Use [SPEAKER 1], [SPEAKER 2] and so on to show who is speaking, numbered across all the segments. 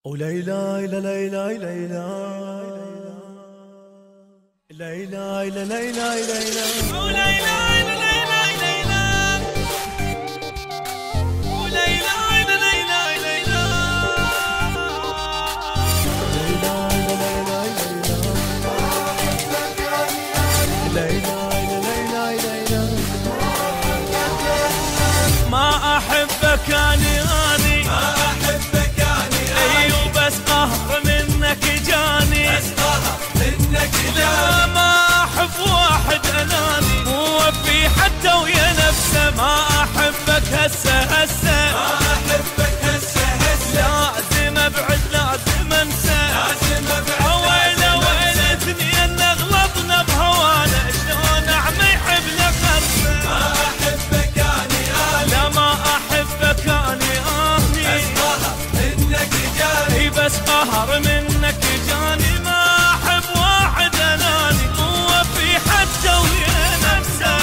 [SPEAKER 1] وليلى إلى ليلى ليلى ليلى إلى ليلى ليلى وليلى إلى ليلى ليلى وليلى إلى ليلى ليلى ليلى إلى ليلى ليلى ما أحبك أني بس قهر منك جاني لا ما أحب واحد أناني مو في حتى ويا نفسه ما أحبك هسه ما أحبك هسه لازم أبعد لازم أنسى ويله ويله اثنين غلطنا بهوانا شلون أعمى يحبنا خرسه ما أحبك أني لا ما أحبك أني بس قهر منك جاني ما أحب واحد أناني هو في حتى ويا نفسه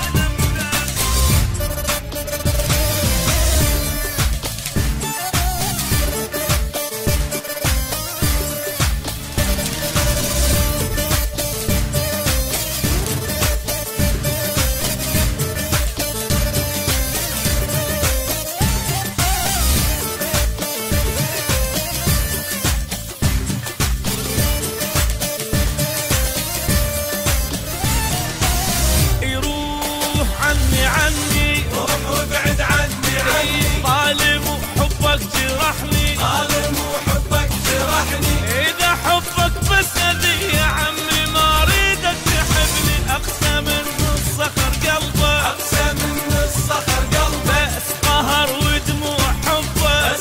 [SPEAKER 1] عني روح وابعد عني ظالم وحبك جرحني إذا حبك بس أذي يا عمي ما أريدك تحبني أقسى من الصخر قلبه بس قهر ودموع حبه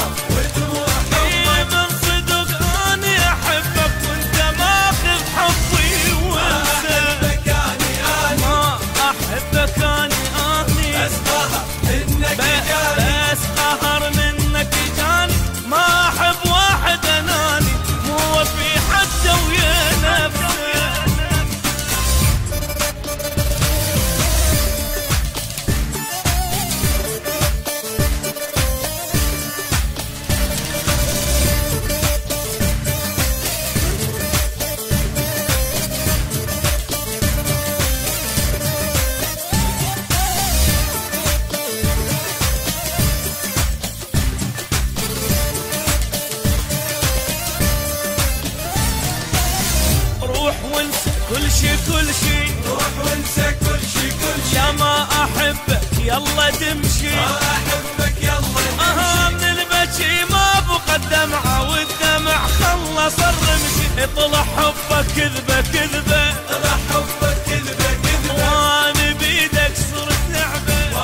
[SPEAKER 1] من صدق أني أحبك وأنت ماخذ حبي وانسى ما أحبك أني بس قهر منك جاني ما أحب واحد أناني مو في حتى ويا نفسه كل شي
[SPEAKER 2] روح وانسى كل شي
[SPEAKER 1] يا ما أحبك يلا تمشي
[SPEAKER 2] ما أحبك يلا تمشي
[SPEAKER 1] من البكي ما بقى الدمعة والدمع خلص الرمشي طلع حبك كذبة
[SPEAKER 2] طلع حبك كذبة
[SPEAKER 1] وأنا بيدك صرت لعبة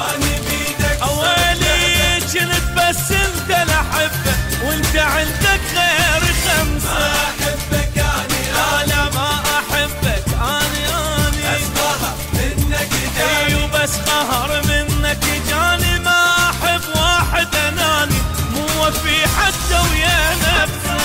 [SPEAKER 1] أولي كنت بس أنت الأحبة وأنت عندك غير خمسة
[SPEAKER 2] ما أحبك أني
[SPEAKER 1] لا ما أحبك أني بس قهر منك جاني ما أحب واحد أناني مو في حتى ويا نفسه